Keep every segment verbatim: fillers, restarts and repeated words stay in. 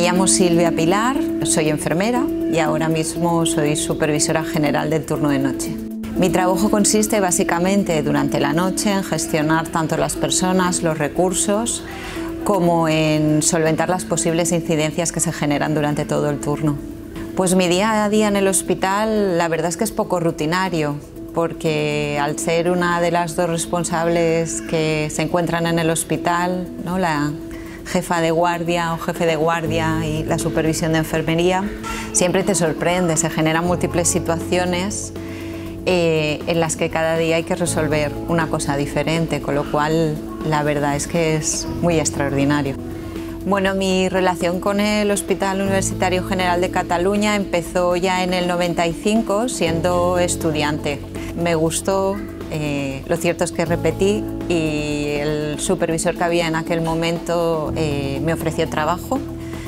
llamo Silvia Pilar, soy enfermera y ahora mismo soy supervisora general del turno de noche. Mi trabajo consiste básicamente durante la noche en gestionar tanto las personas, los recursos, como en solventar las posibles incidencias que se generan durante todo el turno. Pues mi día a día en el hospital la verdad es que es poco rutinario, porque al ser una de las dos responsables que se encuentran en el hospital, ¿no?, la jefa de guardia o jefe de guardia y la supervisión de enfermería, siempre te sorprende, se generan múltiples situaciones eh, en las que cada día hay que resolver una cosa diferente, con lo cual la verdad es que es muy extraordinario. Bueno, mi relación con el Hospital Universitario General de Cataluña empezó ya en el noventa y cinco siendo estudiante. Me gustó, eh, lo cierto es que repetí y el supervisor que había en aquel momento eh, me ofreció trabajo.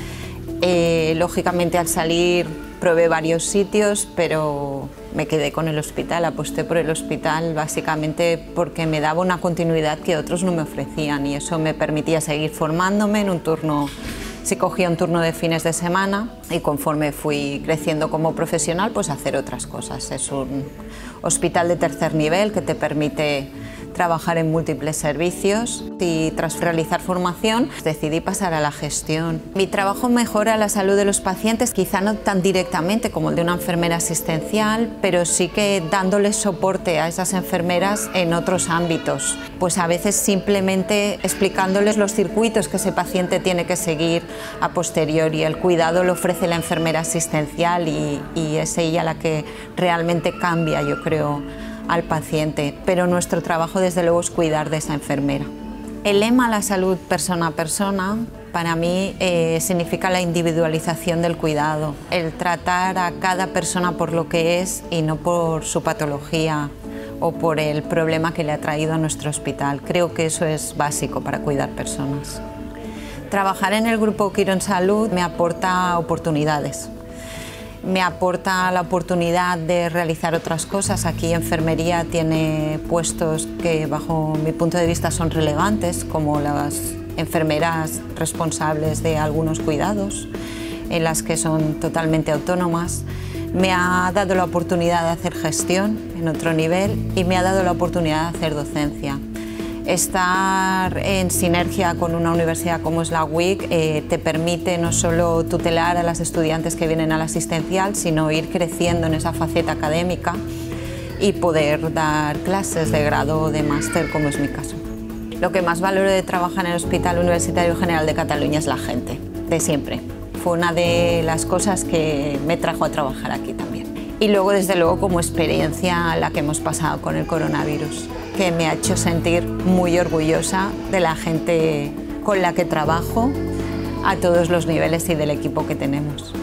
Eh, lógicamente al salir probé varios sitios, pero me quedé con el hospital, aposté por el hospital básicamente porque me daba una continuidad que otros no me ofrecían y eso me permitía seguir formándome en un turno. Si cogía un turno de fines de semana y conforme fui creciendo como profesional, pues hacer otras cosas. Es un hospital de tercer nivel que te permite trabajar en múltiples servicios y tras realizar formación decidí pasar a la gestión. Mi trabajo mejora la salud de los pacientes, quizá no tan directamente como el de una enfermera asistencial, pero sí que dándoles soporte a esas enfermeras en otros ámbitos. Pues a veces simplemente explicándoles los circuitos que ese paciente tiene que seguir a posteriori. El cuidado lo ofrece la enfermera asistencial y, y es ella la que realmente cambia, yo creo, al paciente, pero nuestro trabajo desde luego es cuidar de esa enfermera. El lema "la salud persona a persona" para mí eh, significa la individualización del cuidado, el tratar a cada persona por lo que es y no por su patología o por el problema que le ha traído a nuestro hospital. Creo que eso es básico para cuidar personas. Trabajar en el Grupo Quirónsalud me aporta oportunidades. Me aporta la oportunidad de realizar otras cosas. Aquí enfermería tiene puestos que bajo mi punto de vista son relevantes, como las enfermeras responsables de algunos cuidados, en las que son totalmente autónomas. Me ha dado la oportunidad de hacer gestión en otro nivel y me ha dado la oportunidad de hacer docencia. Estar en sinergia con una universidad como es la U I C eh, te permite no solo tutelar a las estudiantes que vienen al asistencial, sino ir creciendo en esa faceta académica y poder dar clases de grado o de máster, como es mi caso. Lo que más valoro de trabajar en el Hospital Universitario General de Cataluña es la gente, de siempre. Fue una de las cosas que me trajo a trabajar aquí también. Y luego, desde luego, como experiencia la que hemos pasado con el coronavirus, que me ha hecho sentir muy orgullosa de la gente con la que trabajo a todos los niveles y del equipo que tenemos.